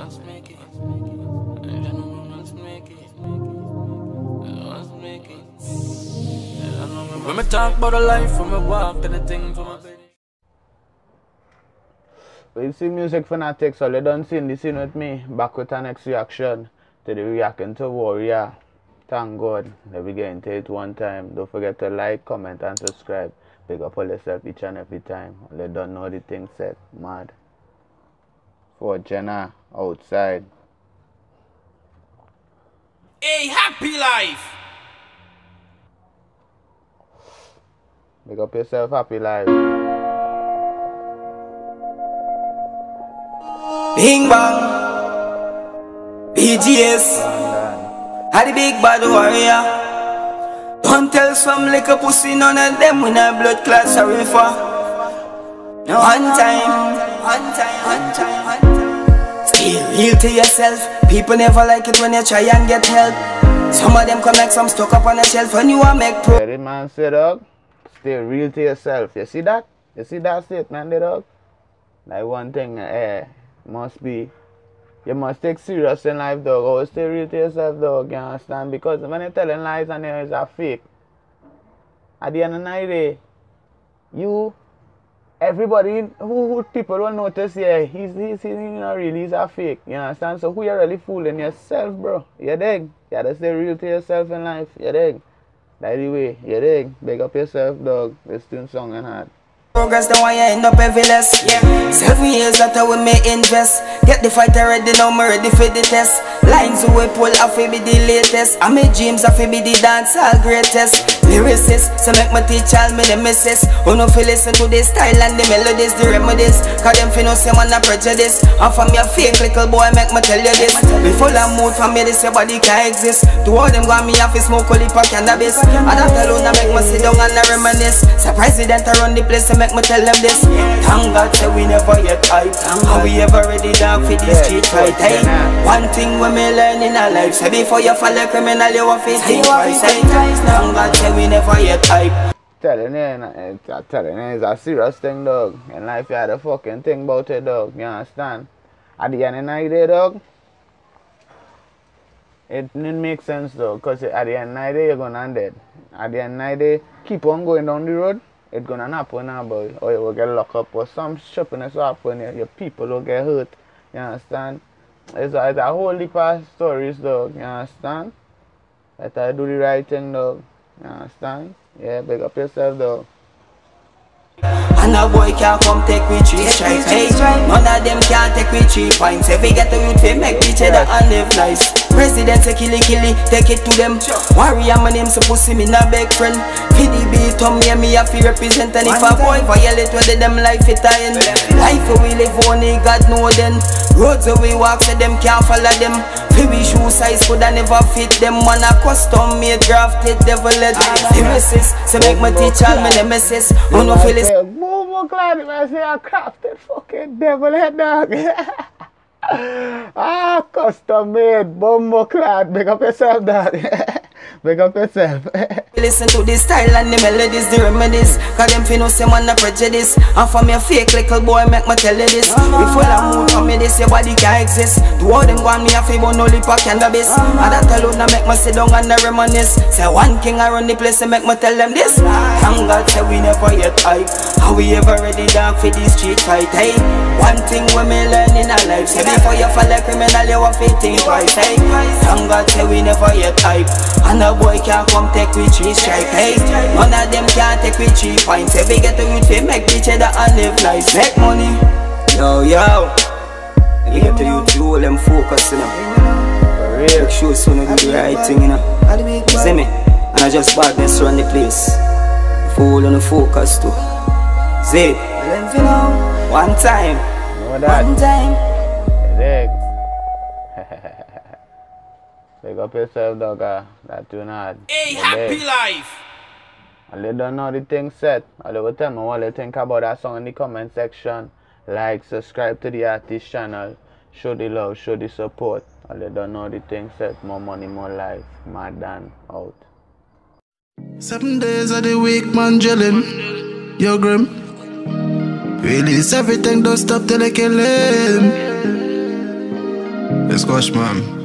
Let's make it. Let's make it. Let's make it. When we talk about the life, when we walk and the thing from my baby. We see Music Fanatics, so they done seen the scene with me. Back with our next reaction to the reacting to Warrior. Thank God that we get into it one time. Don't forget to like, comment, and subscribe. Big up all yourself each and every time. They don't know the thing set. Mad. For Jenna outside. A happy life. Big up yourself, happy life. Bing bang, BGS, I the big bad warrior. Don't tell some little pussy, none of them when a blood clot sorry for. No one time. Stay real to yourself. People never like it when you try and get help. Some of them come like some stuck up on a shelf when you want make pro. Yeah, the man said, dog, stay real to yourself. You see that? You see that statement, dog? Like one thing, must be, you must take serious in life, dog. Always stay real to yourself, dog. You understand? Because when you're telling lies and it's a fake, at the end of the night, everybody who people will notice, yeah, he's not really, he's a fake. You understand? So who you really fooling? Yourself, bro. You dig? You gotta stay real to yourself in life. You dig? By the way, you dig? Big up yourself, dog. This tune song and hard. Progress, then why you end up every less. 7 years after we may invest. Get the fight ready now, me ready for the test. Lines we pull off be the latest. I make dreams off be the dance all greatest. Lyricist, so make my teach all me the missus. Who no feel listen to the style and the melodies, the remedies. Cause them fi no say man a prejudice. And from your fake little boy make me tell you this. Before I move from me this your body can't exist. To all them got me off is smoke only for cannabis. And that alone I make me sit down and I reminisce. So president around the place make me tell them this. Thank God say we never yet hype. And we ever ready down for this street fight. Hey, one thing we may learn in our life. Say before you fall a criminal you have to think twice. Thank God say we never yet hype. Telling you, it's a serious thing, dog. In life you had a fucking thing about it, dog. You understand? At the end of the day, dog, it didn't make sense, though. Because at the end of the day, you're gonna end dead. At the end of the day, keep on going down the road. It's gonna happen now, boy. Or you will get locked up, or some stupidness will happen. Your people will get hurt. You understand? It's a whole heap of stories, dog. You understand? Better do the right thing, dog. You understand? Yeah, big up yourself, dog. And a boy can't come take me 3 strikes. Hey, none of them can't take me 3 points. If we get the youth, we make each other and live nice. President say killy, take it to them. Warrior my name supposed to me not big friend. PDB to me have to represent. And if a boy violate whether them life it end. Life we live only God know then. Roads where we walk so them can't follow them. Baby shoe size could I never fit them. Man a custom made grafted devil head. Lyricist, so make my teach all my nemesis. Who no feel it. Boom, glad if I say a crafted fucking devil head, dog. Custom made, bumbo clad. Big up yourself, dog. Big up yourself. Listen to the style and the melodies, the remedies. Cause them fi no say man a prejudice. And from your fake little boy make me tell you this. Before I move from me this your body can't exist. To all them want me a fi burn only for cannabis. And that alone I make me sit down and I reminisce. Say one king around the place and make me tell them this. Thank God say we never yet hype. How we ever ready down for this street fight. Hey, one thing we may learn in our life. Say before you fall a criminal you have to think twice. Hey, thank God say we never yet hype. And a boy can't come take with 3 strike. Hey, none of them can't take with 3 points. If we get the youth, we make each other and live life. Make money. Yo. You get the youth, you all them focus, you know. Make sure soon you do the right thing, you know. See me? And I just badness around the place. Full on the focus too. See? One time. One time. Big up yourself, dog. That tune hard. A happy life. And they don't know the thing set. And they will tell me what they think about that song in the comment section. Like, subscribe to the artist channel. Show the love, show the support. And they don't know the thing set. More money, more life. Mad Dan out. 7 days of the week, man, gelling. Yo, Grim. Release everything, don't stop till they kill him. squash, man.